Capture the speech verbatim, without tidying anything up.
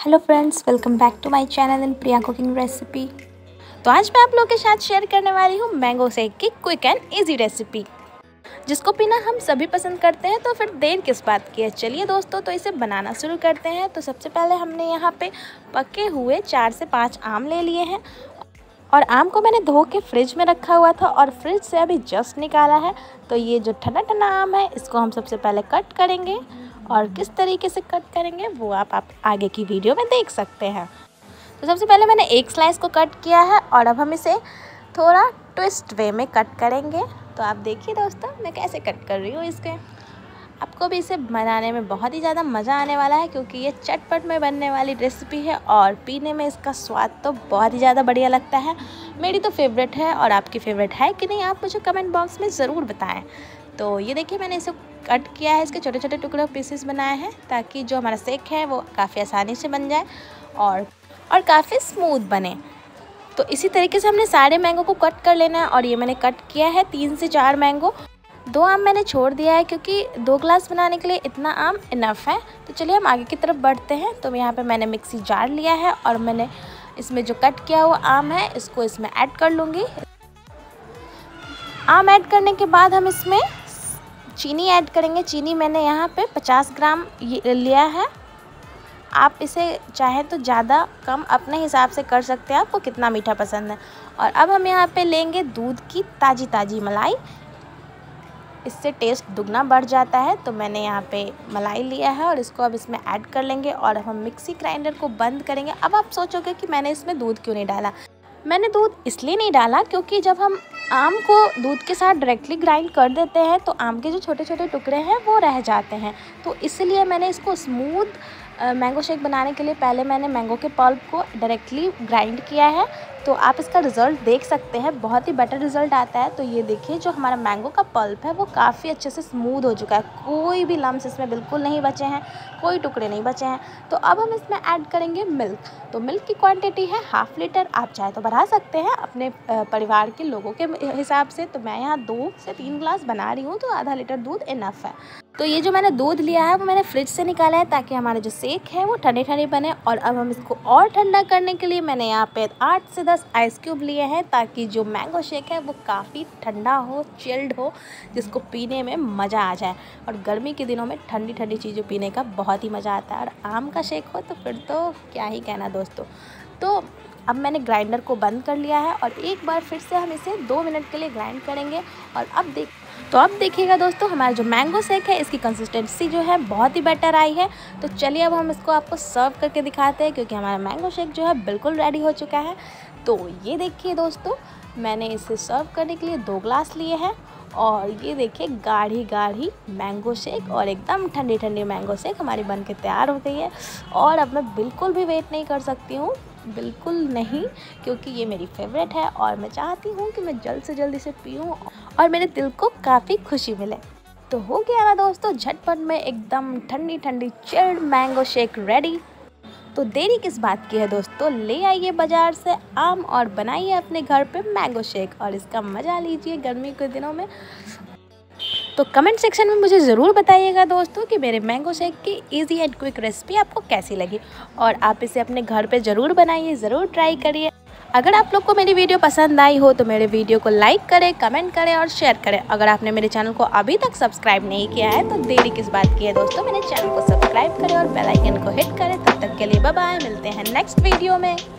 Hello friends, welcome back to my channel in Priya cooking recipe. तो आज मैं आप लोगों के साथ शेयर करने वाली हूँ मैंगो शेक की क्विक एंड इजी रेसिपी, जिसको पीना हम सभी पसंद करते हैं। तो फिर देर किस बात की है, चलिए दोस्तों तो इसे बनाना शुरू करते हैं। तो सबसे पहले हमने यहाँ पे पके हुए चार से पाँच आम ले लिए हैं और आम को मैंने धो के फ्रिज में रखा हुआ था और फ्रिज से अभी जस्ट निकाला है। तो ये जो ठंडा ठंडा आम है, इसको हम सबसे पहले कट करेंगे और किस तरीके से कट करेंगे वो आप, आप आगे की वीडियो में देख सकते हैं। तो सबसे पहले मैंने एक स्लाइस को कट किया है और अब हम इसे थोड़ा ट्विस्ट वे में कट करेंगे। तो आप देखिए दोस्तों मैं कैसे कट कर रही हूँ इसके। आपको भी इसे बनाने में बहुत ही ज़्यादा मज़ा आने वाला है, क्योंकि ये चटपट में बनने वाली रेसिपी है और पीने में इसका स्वाद तो बहुत ही ज़्यादा बढ़िया लगता है। मेरी तो फेवरेट है, और आपकी फेवरेट है कि नहीं आप मुझे कमेंट बॉक्स में ज़रूर बताएं। तो ये देखिए मैंने इसे कट किया है, इसके छोटे छोटे टुकड़े पीसेस बनाए हैं ताकि जो हमारा शेक है वो काफ़ी आसानी से बन जाए और और काफ़ी स्मूथ बने। तो इसी तरीके से हमने सारे मैंगो को कट कर लेना है और ये मैंने कट किया है तीन से चार मैंगो। दो आम मैंने छोड़ दिया है क्योंकि दो ग्लास बनाने के लिए इतना आम इनफ है। तो चलिए हम आगे की तरफ बढ़ते हैं। तो यहाँ पे मैंने मिक्सी जार लिया है और मैंने इसमें जो कट किया हुआ आम है इसको इसमें ऐड कर लूँगी। आम ऐड करने के बाद हम इसमें चीनी ऐड करेंगे। चीनी मैंने यहाँ पे पचास ग्राम लिया है। आप इसे चाहें तो ज़्यादा कम अपने हिसाब से कर सकते हैं, आपको कितना मीठा पसंद है। और अब हम यहाँ पे लेंगे दूध की ताज़ी ताज़ी मलाई, इससे टेस्ट दुगना बढ़ जाता है। तो मैंने यहाँ पे मलाई लिया है और इसको अब इसमें ऐड कर लेंगे और हम मिक्सी ग्राइंडर को बंद करेंगे। अब आप सोचोगे कि मैंने इसमें दूध क्यों नहीं डाला। मैंने दूध इसलिए नहीं डाला क्योंकि जब हम आम को दूध के साथ डायरेक्टली ग्राइंड कर देते हैं तो आम के जो छोटे छोटे टुकड़े हैं वो रह जाते हैं। तो इसलिए मैंने इसको स्मूथ मैंगो शेक बनाने के लिए पहले मैंने मैंगो के पल्प को डायरेक्टली ग्राइंड किया है। तो आप इसका रिज़ल्ट देख सकते हैं, बहुत ही बेटर रिज़ल्ट आता है। तो ये देखिए जो हमारा मैंगो का पल्प है वो काफ़ी अच्छे से स्मूथ हो चुका है, कोई भी लम्स इसमें बिल्कुल नहीं बचे हैं, कोई टुकड़े नहीं बचे हैं। तो अब हम इसमें ऐड करेंगे मिल्क। तो मिल्क की क्वांटिटी है हाफ़ लीटर, आप चाहे तो बढ़ा सकते हैं अपने परिवार के लोगों के हिसाब से। तो मैं यहाँ दो से तीन ग्लास बना रही हूँ, तो आधा लीटर दूध इनफ है। तो ये जो मैंने दूध लिया है वो मैंने फ्रिज से निकाला है ताकि हमारा जो शेक है वो ठंडे ठंडे बने। और अब हम इसको और ठंडा करने के लिए मैंने यहाँ पे आठ से दस आइस क्यूब लिए हैं ताकि जो मैंगो शेक है वो काफ़ी ठंडा हो, चिल्ड हो, जिसको पीने में मज़ा आ जाए। और गर्मी के दिनों में ठंडी ठंडी चीज़ें पीने का बहुत ही मज़ा आता है, और आम का शेक हो तो फिर तो क्या ही कहना दोस्तों। तो अब मैंने ग्राइंडर को बंद कर लिया है और एक बार फिर से हम इसे दो मिनट के लिए ग्राइंड करेंगे। और अब देख तो अब देखिएगा दोस्तों हमारा जो मैंगो शेक है इसकी कंसिस्टेंसी जो है बहुत ही बेटर आई है। तो चलिए अब हम इसको आपको सर्व करके दिखाते हैं, क्योंकि हमारा मैंगो शेक जो है बिल्कुल रेडी हो चुका है। तो ये देखिए दोस्तों मैंने इसे सर्व करने के लिए दो ग्लास लिए हैं और ये देखिए गाढ़ी गाढ़ी मैंगो शेक और एकदम ठंडी ठंडी मैंगो शेक हमारी बन के तैयार हो गई है। और अब मैं बिल्कुल भी वेट नहीं कर सकती हूँ, बिल्कुल नहीं, क्योंकि ये मेरी फेवरेट है और मैं चाहती हूँ कि मैं जल्द से जल्द इसे पीऊँ और मेरे दिल को काफ़ी खुशी मिले। तो हो गया ना दोस्तों झटपट में एकदम ठंडी ठंडी चिल्ड मैंगो शेक रेडी। तो देरी किस बात की है दोस्तों, ले आइए बाज़ार से आम और बनाइए अपने घर पे मैंगो शेक और इसका मज़ा लीजिए गर्मी के दिनों में। तो कमेंट सेक्शन में मुझे ज़रूर बताइएगा दोस्तों कि मेरे मैंगो शेक की इजी एंड क्विक रेसिपी आपको कैसी लगी, और आप इसे अपने घर पे ज़रूर बनाइए, ज़रूर ट्राई करिए। अगर आप लोग को मेरी वीडियो पसंद आई हो तो मेरे वीडियो को लाइक करें, कमेंट करें और शेयर करें। अगर आपने मेरे चैनल को अभी तक सब्सक्राइब नहीं किया है तो देरी किस बात की है दोस्तों, मेरे चैनल को सब्सक्राइब करें और बेल आइकन को हिट करें। तब तक के लिए बाय बाय, मिलते हैं नेक्स्ट वीडियो में।